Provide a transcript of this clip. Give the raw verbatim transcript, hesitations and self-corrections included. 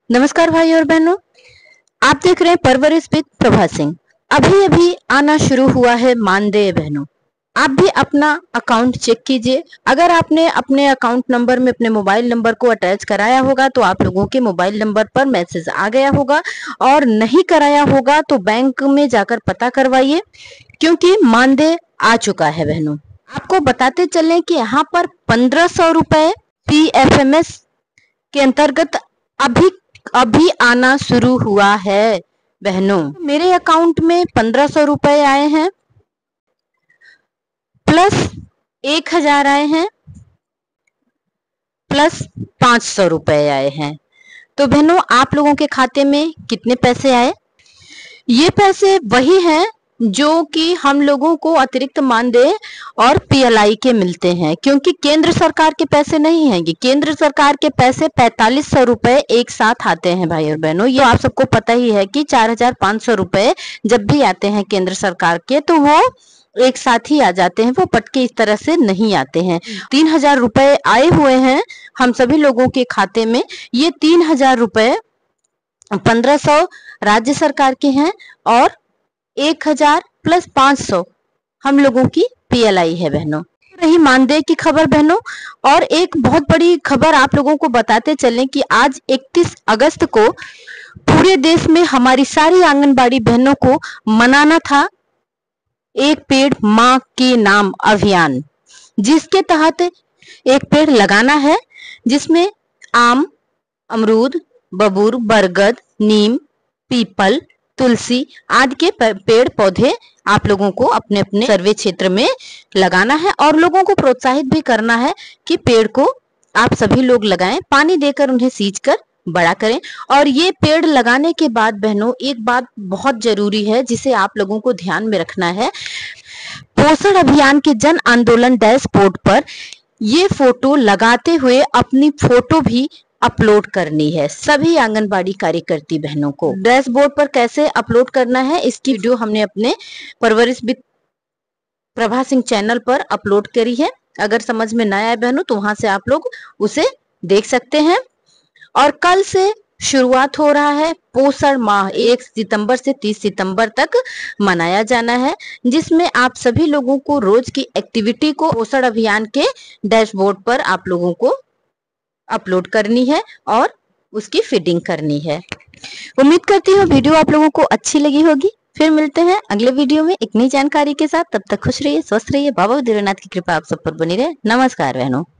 नमस्कार भाई और बहनों, आप देख रहे हैं परवरिश विद प्रभा सिंह। अभी अभी आना शुरू हुआ है मानदेय बहनों। आप भी अपना अकाउंट चेक कीजिए। अगर आपने अपने अकाउंट नंबर में अपने मोबाइल नंबर को अटैच कराया होगा तो आप लोगों के मोबाइल नंबर पर मैसेज आ गया होगा, और नहीं कराया होगा तो बैंक में जाकर पता करवाइए, क्योंकि मानदेय आ चुका है बहनों। आपको बताते चलें कि यहाँ पर पंद्रह सौ रुपए पी एफ एम एस के अंतर्गत अभी अभी आना शुरू हुआ है बहनों। मेरे अकाउंट में पंद्रह सौ रुपए आए हैं, प्लस एक हजार आए हैं, प्लस पांच सौ रुपए आए हैं। तो बहनों, आप लोगों के खाते में कितने पैसे आए? ये पैसे वही हैं जो कि हम लोगों को अतिरिक्त मानदेय और पी एल आई के मिलते हैं, क्योंकि केंद्र सरकार के पैसे नहीं हैं। ये केंद्र सरकार के पैसे पैंतालीस सौ रुपए एक साथ आते हैं भाई और बहनों। ये आप सबको पता ही है कि चार हजार पांच सौ रुपए जब भी आते हैं केंद्र सरकार के तो वो एक साथ ही आ जाते हैं, वो पटके इस तरह से नहीं आते हैं। तीन हजार रुपए आए हुए हैं हम सभी लोगों के खाते में। ये तीन हजार रुपए पंद्रह सौ राज्य सरकार के हैं और एक हजार प्लस पांच सौ हम लोगों की पी एल आई है बहनों। रही मानदेय की खबर बहनों, और एक बहुत बड़ी खबर आप लोगों को बताते चलें कि आज इकतीस अगस्त को पूरे देश में हमारी सारी आंगनबाड़ी बहनों को मनाना था एक पेड़ माँ के नाम अभियान, जिसके तहत एक पेड़ लगाना है, जिसमें आम, अमरूद, बबूर, बरगद, नीम, पीपल, तुलसी आदि के पेड़ पौधे आप लोगों को अपने अपने सर्वे क्षेत्र में लगाना है, और लोगों को प्रोत्साहित भी करना है कि पेड़ को आप सभी लोग लगाएं, पानी देकर उन्हें सींचकर बड़ा करें। और ये पेड़ लगाने के बाद बहनों एक बात बहुत जरूरी है जिसे आप लोगों को ध्यान में रखना है। पोषण अभियान के जन आंदोलन डैशबोर्ड पर ये फोटो लगाते हुए अपनी फोटो भी अपलोड करनी है सभी आंगनबाड़ी कार्यकर्ती बहनों को। डैशबोर्ड पर कैसे अपलोड करना है इसकी वीडियो हमने अपने परवरिश विद प्रभा सिंह चैनल पर अपलोड करी है। अगर समझ में ना आए बहनों तो वहां से आप लोग उसे देख सकते हैं। और कल से शुरुआत हो रहा है पोषण माह, एक सितंबर से तीस सितंबर तक मनाया जाना है, जिसमें आप सभी लोगों को रोज की एक्टिविटी को पोषण अभियान के डैशबोर्ड पर आप लोगों को अपलोड करनी है और उसकी फीडिंग करनी है। उम्मीद करती हूँ वीडियो आप लोगों को अच्छी लगी होगी। फिर मिलते हैं अगले वीडियो में एक नई जानकारी के साथ। तब तक खुश रहिए, स्वस्थ रहिए, बाबा देवनाथ की कृपा आप सब पर बनी रहे। नमस्कार बहनों।